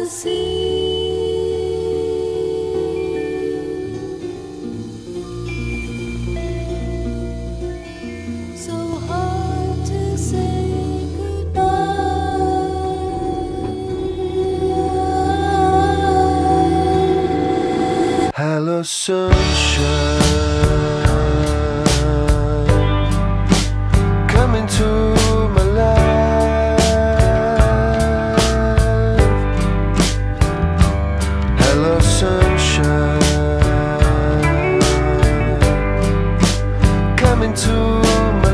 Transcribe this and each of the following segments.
the sea. So hard to say goodbye. Hello, sunshine. Come into my life. Hello, sunshine. Come into my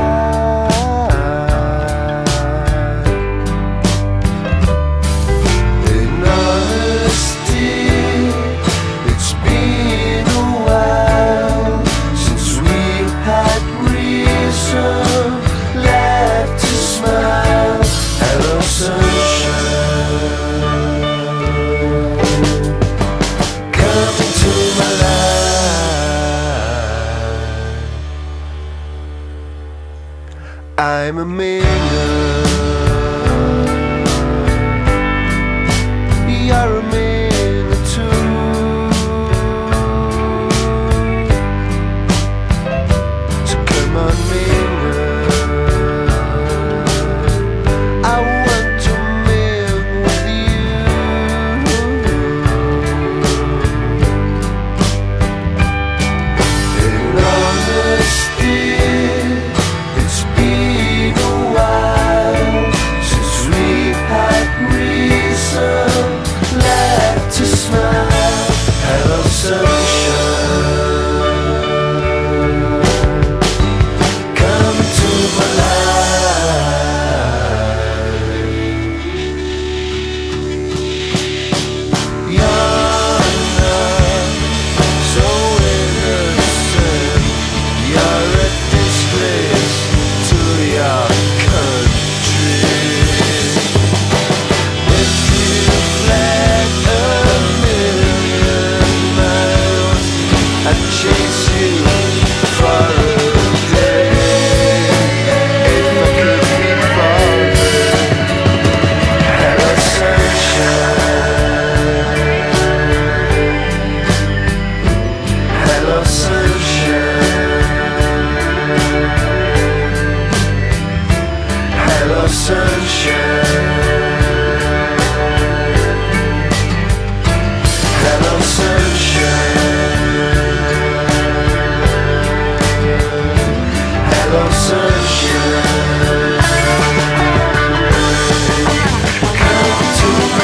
life. In honesty, it's been a while since we had reason left to smile. Hello, sunshine. Come into my life. I'm a minute. You're a minute too. So come on, minute. I want to live with you. In honesty, it's been a while since we had reason left to smile. Hello, sunshine. Come to my life. You're not so innocent. You're a disgrace to your country. If you fled a million miles, I'd chase you for a day. If I could be bothered. Hello, sunshine. Hello, sunshine. Hello, sunshine. Hello, sunshine. Hello, sunshine. Come to my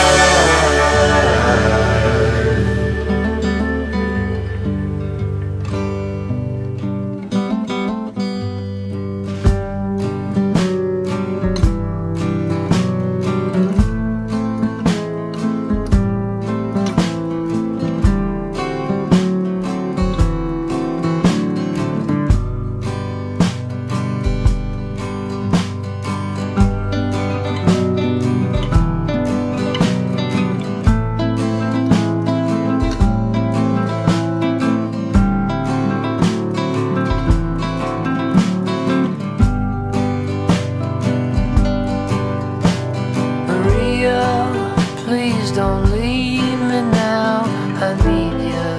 Maria, please don't leave me now. I need you.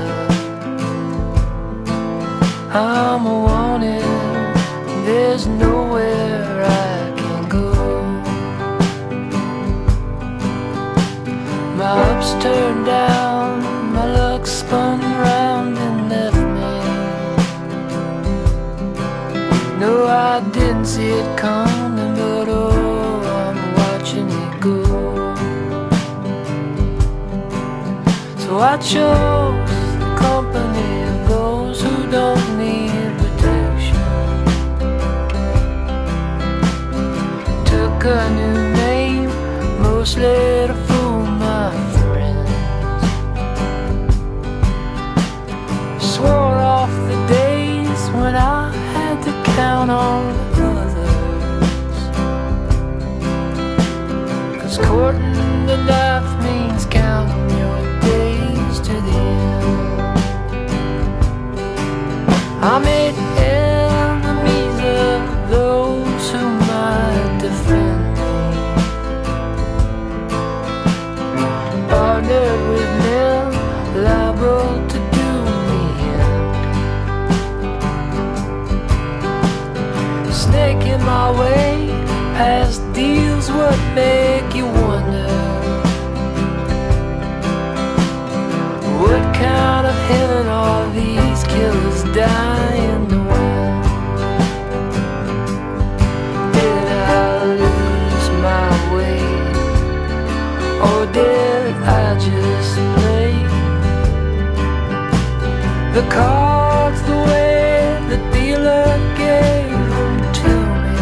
I'm wanted. There's nowhere I can go. My ups turned down, my luck spun round and left me. No, I didn't see it coming, but oh, I'm watching it go. So I chose the company of those who don't need protection. Took a new name, mostly to fool my friends. Swore off the days when I had to count on others. 'Cause courting the life means counting your days to the end. I made enemies of those who might defend me. way past deals would make you wonder what kind of heaven all these killers die in the well. Did I lose my way, or did I just play the cards the way the dealer gave them to me?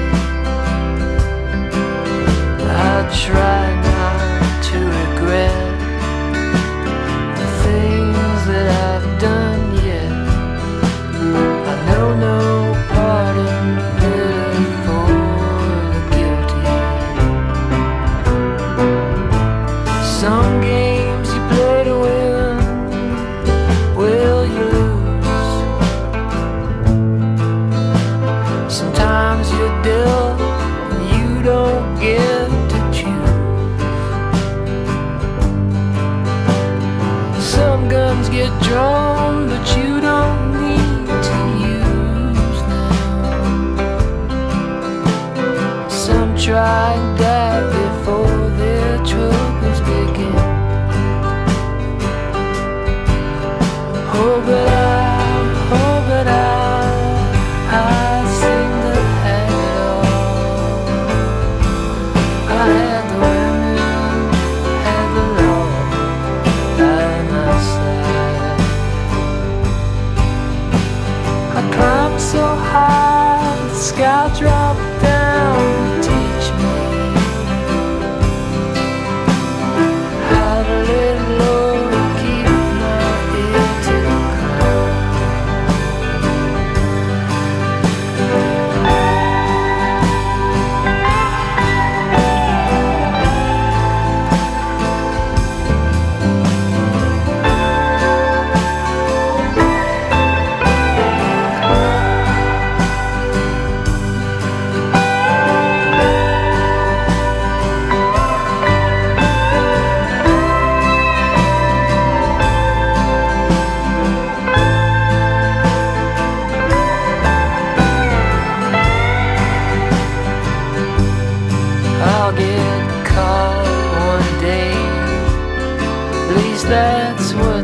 I try not to regret the things that I've done yet. I know no pardon there for the guilty. Some games you play to win, will you lose? Sometimes you're dealt and you don't get to choose. Some guns get drawn, but you don't need to use them. Some try and die before their troubles begin. Oh, but I seem to have it all. I had the women, had the law by my side. I climbed so high, the sky dropped down to teach me how to let low and keep my ear to the ground. I'll get caught one day, at least that's what